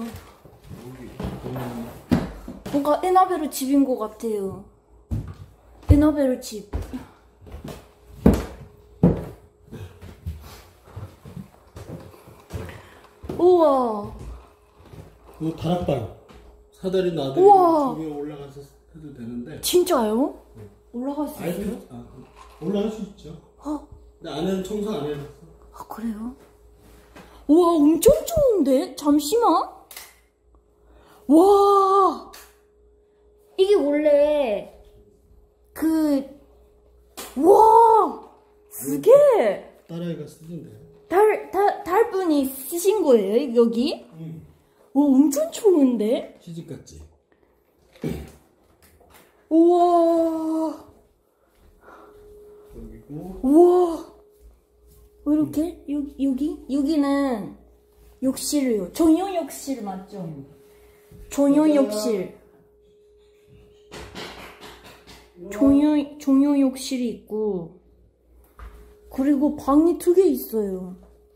뭔가 에나베르 집인 것 같아요. 에나베르 집. 우와. 이거 다락방. 사다리 놔두고 우와. 저기 올라가서 해도 되는데. 진짜요? 올라갈 수 아니, 있어요? 아, 올라갈 수 있죠. 아, 근데 안에는 청소 안 해놨어. 아, 그래요? 우와, 엄청 좋은데? 잠시만. 와. 이게 원래 그 와. 쓰게 딸아이가 쓰던데요. 달, 달, 달분이 쓰신 거예요, 여기? 응. 와, 엄청 좋은데? 시집 갔지. 우와. 여기고. 우와. 왜 이렇게? 여, 여기? 여기는 욕실이요. 전용 욕실 맞죠? 전용 욕실. 전용, 전용 욕실이 있고, 그리고 방이 두 개 있어요.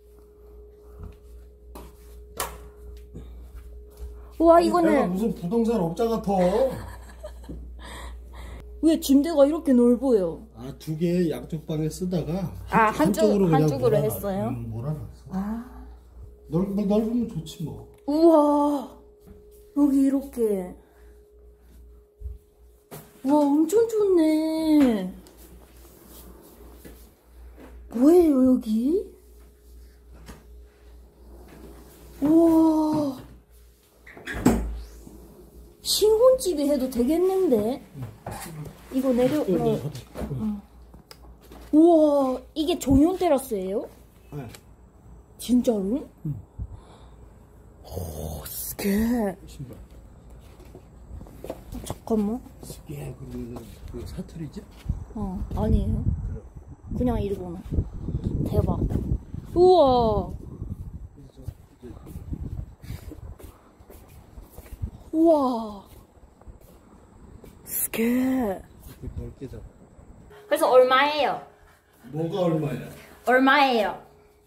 와, 내가 이거는 무슨 부동산 업자 같아. 왜 침대가 이렇게 넓어요? 아, 두 개 양쪽 방에 쓰다가 아, 한쪽- 한쪽으로 그냥 한쪽으로 몰아놨- 했어요? 응, 몰아놨어. 아. 넓, 뭐 넓으면 좋지 뭐. 우와. 여기 이렇게. 와, 엄청 좋네. 뭐예요, 여기? 우와. 신혼집에 해도 되겠는데? 이거 내려, 어. 어. 우와, 이게 전용 테라스예요? 네. 진짜로? 오, 스케. 신발. 잠깐만. 스게 그러면 그 사투리지? 어, 아니에요. 그냥 일본어. 대박. 우와. 우와. 스케. 이렇게 넓게 잡아. 그래서 얼마예요? 뭐가 얼마야? 얼마예요?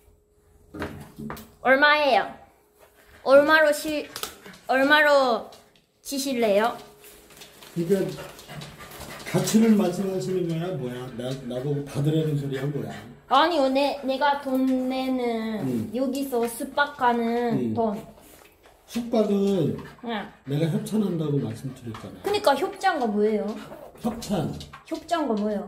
얼마예요? 얼마로 시, 얼마로 치실래요? 그러니까 가치를 말씀하시는 거야 뭐야? 나 나보고 받으라는 소리야 뭐야? 아니요, 내, 내가 돈 내는, 음. 여기서 숙박하는 음. 돈. 숙박은 그냥. 내가 협찬한다고 말씀드렸잖아. 그니까 협찬가 뭐예요? 협찬. 협찬가 뭐예요?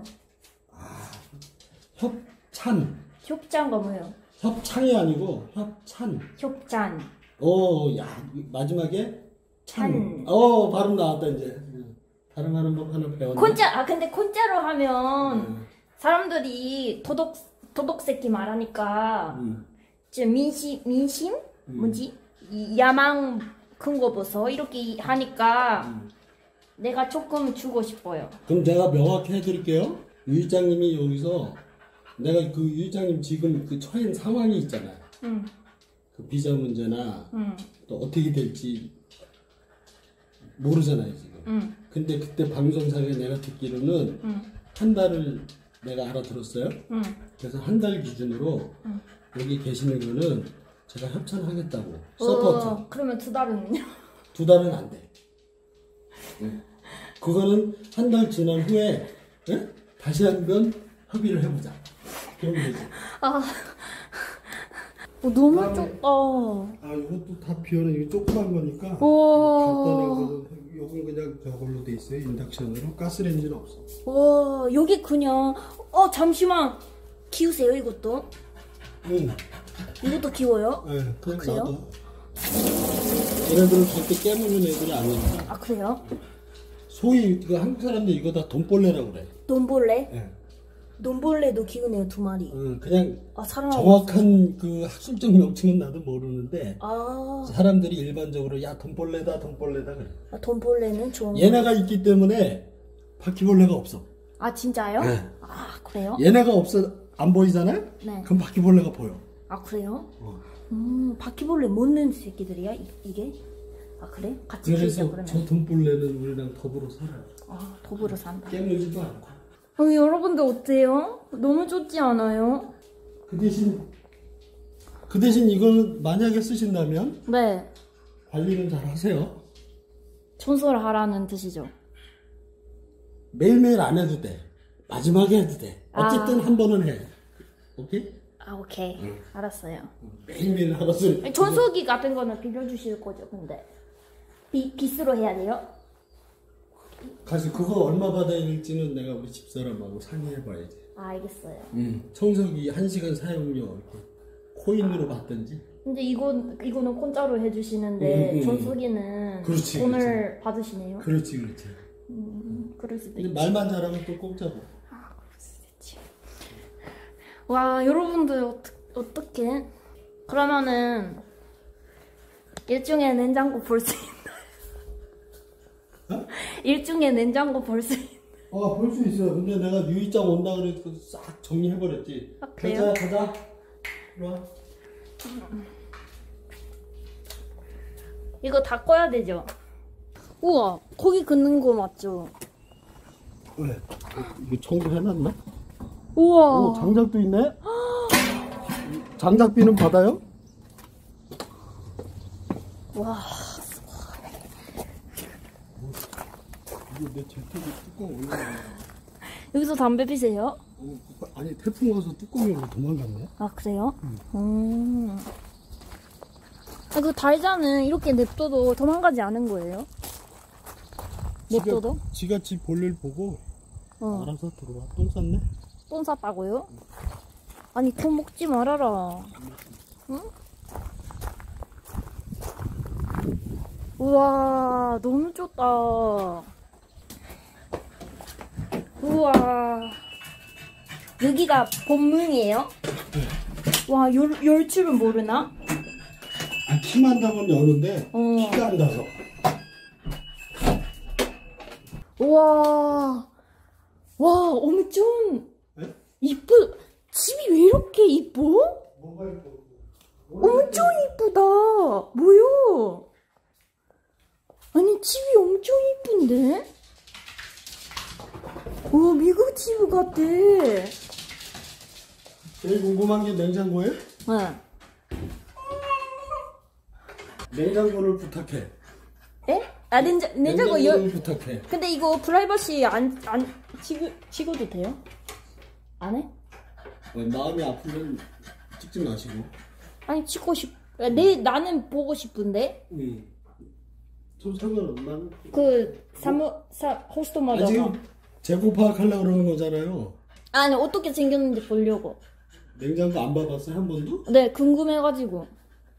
협찬. 협찬가 뭐예요? 협찬이 아니고 협찬. 협찬. 어, 야 마지막에 찬. 찬. 어, 발음 나왔다 이제. 발음하는 법 하나 배웠네. 콘짜, 아, 근데 콘짜로 하면 음. 사람들이 도덕, 도덕새끼 말하니까, 음. 좀 민심, 민심? 음. 뭐지? 이 야망 큰 거 보소. 이렇게 하니까 음. 내가 조금 주고 싶어요. 그럼 제가 명확히 해드릴게요. 유 이장님이 여기서 내가 그 유 이장님 지금 그 처한 상황이 있잖아요. 응, 그 비자 문제나 응, 또 어떻게 될지 모르잖아요 지금. 응, 근데 그때 방송상에 내가 듣기로는 응, 한 달을 내가 알아들었어요. 응. 그래서 한 달 기준으로 응. 여기 계시는 거는 제가 협찬하겠다고 서포트. 어, 그러면 두 달은요? 두 달은 안 돼. 예. 그거는 한 달 지난 후에 예? 다시 한번 합의를 해보자. 그러면 되지. 아, 어, 너무 그다음에- 좁다. 아 이것도 다 비워는 이게 조그만 거니까 우와. 간단한 거는 요건 그냥 저걸로 돼 있어요. 인덕션으로. 가스레인지는 없어. 와, 여기 그냥, 어, 잠시만. 키우세요, 이것도? 응. 이것도 키워요? 네, 그냥 그래요? 놔둬. 얘네들은 절대 깨무는 애들이 아니니까. 아, 그래요? 소위 이거 한국 사람들 이거 다 돈벌레라고 그래. 돈벌레? 예. 돈벌레도 키우네요, 두 마리. 어, 그냥 아, 사람. 정확한 그 학술적 명칭은 나도 모르는데 아, 사람들이 일반적으로 야 돈벌레다 돈벌레다 그래. 아, 돈벌레는 좋은. 얘네가 있기 때문에 바퀴벌레가 없어. 아, 진짜요? 네. 아, 그래요? 얘네가 없어 안 보이잖아요? 네. 그럼 바퀴벌레가 보여. 아, 그래요? 어. 음, 바퀴벌레 먹는 새끼들이야, 이, 이게? 아, 그래? 같이 키우자, 그래서 그러면. 저 돈벌레는 우리랑 더불어 살아요. 아, 더불어 산다. 깨물지도 않고. 어, 여러분들 어때요? 너무 좋지 않아요? 그 대신 그 대신 이거는 만약에 쓰신다면 네. 관리는 잘 하세요. 청소를 하라는 뜻이죠. 매일매일 안 해도 돼. 마지막에 해도 돼. 어쨌든 아. 한 번은 해. 오케이? 아, 오케이. 알았어요. 매일매일 하라서. 아니, 청소기 같은 거는 빌려주실 거죠, 근데? 비, 빚으로 해야 돼요? 가서 그거 얼마 받아야 될지는 내가 우리 집사람하고 상의해봐야지. 아, 알겠어요. 음. 청소기 한 시간 사용료 이렇게 코인으로 받든지. 근데 이건, 이거는 공짜로 해주시는데, 음, 음, 청소기는 그렇지, 돈을 그렇지. 받으시네요? 그렇지, 그렇지. 음, 그럴 수도 근데 있지. 말만 잘하면 또 공짜로. 와, 여러분들 어떡, 어떡해? 그러면은 일종의 냉장고 볼 수 있나요? 어? 일종의 냉장고 볼 수 있나요? 아, 볼 수 있어요. 근데 내가 유이장 온다 그래서 싹 정리해버렸지. 아, 그래요? 가자, 가자. 이리 와. 이거 다 꺼야 되죠? 우와, 거기 긋는 거 맞죠? 왜? 이거 청구해놨나? 우와. 오, 장작도 있네? 장작비는 받아요? 와, 이거 내 재택이 뚜껑 올라가. 여기서 담배 피세요? 어, 아니, 태풍 와서 뚜껑이 올라 도망갔네? 아, 그래요? 음. 아, 그 달자는 이렇게 냅둬도 도망가지 않은 거예요? 냅둬도? 지가 지 볼일 보고 어. 알아서 들어와. 똥 쌌네? 똥 쌌다고요? 아니, 돈 먹지 말아라. 응? 우와, 너무 좋다. 우와. 여기가 본문이에요? 와, 열, 열 줄은 모르나? 아, 키만 닿으면 여는데 어. 키가 안 닿아서. 우와. 와, 엄청 네? 이쁘. 집이 왜 이렇게 이뻐? 뭐가 있고. 엄청 이쁘다. 뭐야? 아니, 집이 엄청 이쁜데? 와, 미국 집 같아. 제일 궁금한 게 냉장고예요? 네. 냉장고를 부탁해. 에? 아, 냉장, 냉장고 열. 냉장고를 부탁해. 근데 이거 프라이버시 안, 안, 찍, 찍어도 돼요? 안 해? 어, 마음이 아프면 찍지 마시고. 아니, 찍고 싶, 내, 나는 보고 싶은데? 응. 좀 상관없나? 그, 사무, 사, 호스트마다. 아, 지금 재고 파악하려고 그러는 거잖아요. 아니, 어떻게 생겼는지 보려고. 냉장고 안 봐봤어요? 한 번도? 네, 궁금해가지고.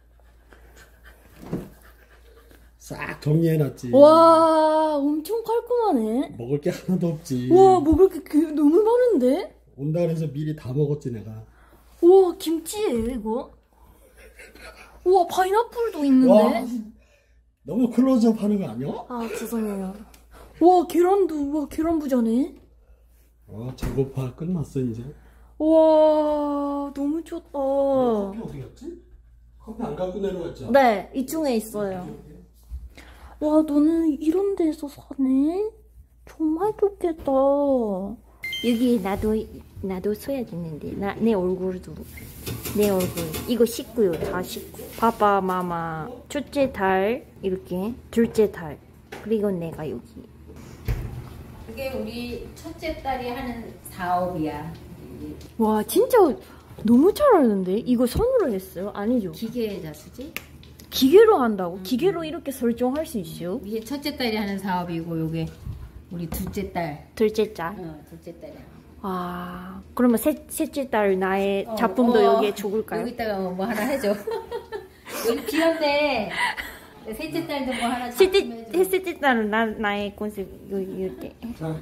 싹 정리해놨지. 와, 엄청 깔끔하네. 먹을 게 하나도 없지. 와, 먹을 게 그- 너무 많은데? 온다 그래서 미리 다 먹었지 내가. 와, 김치예요, 이거? 우와, 파인애플도 있는데? 와, 너무 클로즈업 하는 거 아니야? 아, 죄송해요. 와, 계란도, 와, 계란 부자네? 어, 재고 파악 끝났어 이제. 와, 너무 좋다. 커피 어디 갔지? 커피 안 갖고 내려갔죠? 네, 이 중에 있어요. 와, 너는 이런 데서 사네? 정말 좋겠다. 여기 나도, 나도 써야겠는데. 나, 내 얼굴도. 내 얼굴. 이거 씻고요. 다 씻고. 파파, 마마, 첫째 달, 이렇게. 둘째 달. 그리고 내가 여기. 그게 우리 첫째 딸이 하는 사업이야. 와 진짜 너무 잘하는데? 이거 손으로 했어요? 아니죠? 기계에다 쓰지? 기계로 한다고? 기계로 이렇게 설정할 수 있어요? 이게 첫째 딸이 하는 사업이고 요게 우리 둘째 딸. 둘째 딸? 어, 둘째 딸이야. 와 그러면 셋, 셋째 딸 나의 어, 작품도 어, 여기에 죽을까요? 여기다가 뭐 하나 해줘. 여기 비었네. 셋째 딸도 뭐 하나 셋째, 작품 해줘. 셋째 딸은 나, 나의 콘셉트 여기 이렇게 자,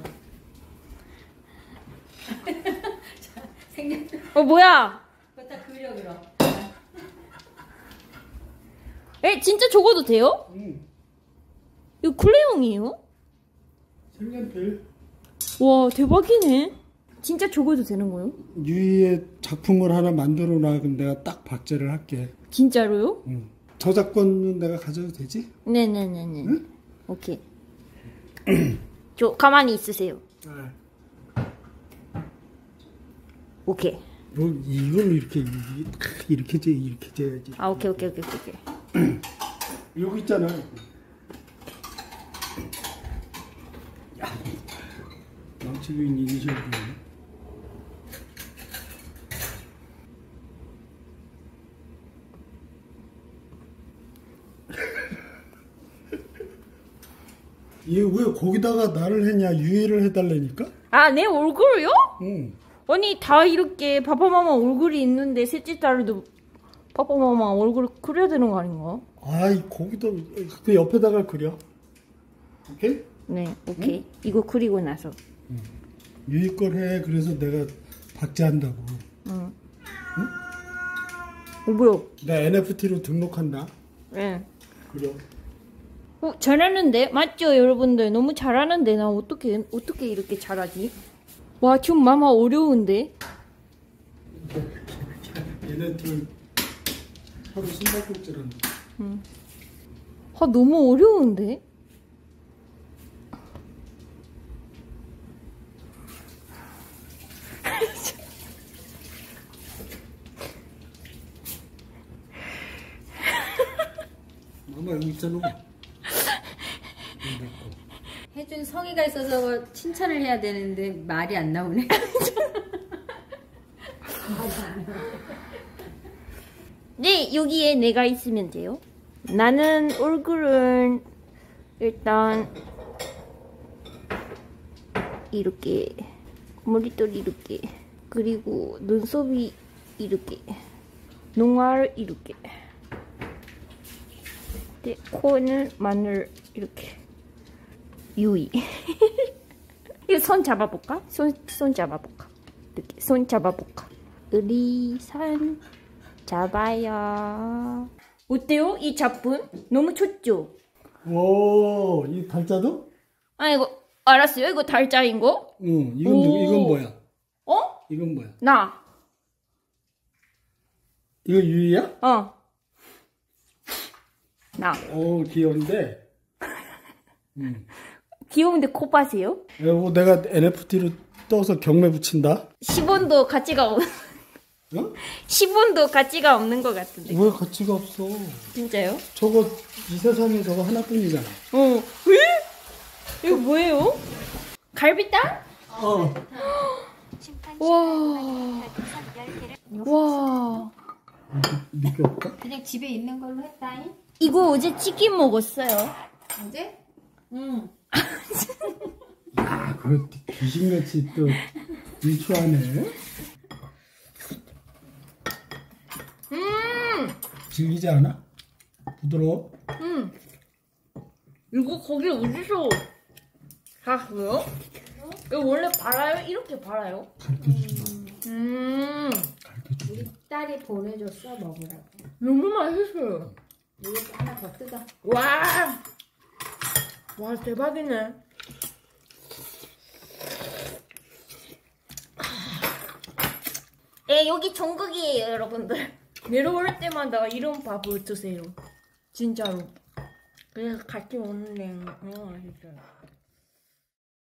생겼. 어 뭐야? 그거 딱 그려 그럼. 에? 진짜 적어도 돼요? 응. 이거 클레용이에요? 색연필. 와 대박이네. 진짜 적어도 되는 거예요? 유이의 작품을 하나 만들어 놔. 그럼 내가 딱 박제를 할게. 진짜로요? 응. 저작권은 내가 가져도 되지? 네네네네. 응? 오케이. 저 가만히 있으세요. 네. 오케이. 뭐 이걸 이렇게 이렇게 재 이렇게 재야지. 아 오케이 오케이 오케이 오케이. 여기 있잖아. 망치빈 이니셜이네. 얘 왜 거기다가 나를 했냐? 유예를 해달라니까? 아 내 얼굴요? 응. 아니 다 이렇게 파파마마 얼굴이 있는데 셋째 딸도 파파마마 얼굴 그려야 되는 거 아닌가? 아이 거기다 그 옆에다가 그려. 오케이? 네 오케이. 이거 그리고 나서. 유이 걸 해. 그래서 내가 박제한다고. 응. 어 뭐야? 나 엔에프티로 등록한다. 네. 그려. 어 잘하는데 맞죠 여러분들? 너무 잘하는데 나 어떻게 어떻게 이렇게 잘하지? 와 좀 마마 어려운데? 얘네 둘 하루 숨바꼭질한다. 아 너무 어려운데? 마마 여기 있잖아. 해준 성의가 있어서 칭찬을 해야 되는데 말이 안 나오네. 네 여기에 내가 있으면 돼요. 나는 얼굴은 일단 이렇게 머리털 이렇게 그리고 눈썹이 이렇게 눈알 이렇게 네, 코는 마늘 이렇게 유이 이거 손 잡아볼까? 손, 손 잡아볼까? 이렇게 손 잡아볼까? 의리산 잡아요. 어때요? 이 작품? 너무 좋죠? 오, 이 달자도? 아 이거 알았어요? 이거 달짜인 거? 응. 이건 오. 누, 이건 뭐야? 어? 이건 뭐야? 나. 이거 유이야? 어. 나. 오, 귀여운데. 응. 귀여운데 코 빠세요? 이거 내가 엔에프티로 떠서 경매 붙인다. 십 원도 가치가 없... 어? 십 원도 가치가 없는 것 같은데. 왜 가치가 없어? 진짜요? 저거 이 세상에 저거 하나뿐이잖아. 어. 왜? 이거 뭐예요? 갈비탕? 어. 와. 와. 믿기 없다. 그냥 집에 있는 걸로 했다잉. 이거 어제 치킨 먹었어요. 어제? 응. 야, 그거 귀신같이 또 유추하네. 음. 질기지 않아? 부드러워? 음. 이거 거기 어디서 샀어요? 이거 원래 팔아요? 이렇게 팔아요? 가르쳐주지 마. 음. 가르쳐주지 우리 마. 딸이 보내줬어 먹으라고. 너무 맛있어요. 이거 하나 더 뜯어. 와. 와 대박이네. 예, 여기 전국이에요, 여러분들. 내려올 때마다 이런 밥을 드세요. 진짜로. 그래서 같이 먹는 게 너무 맛있어요.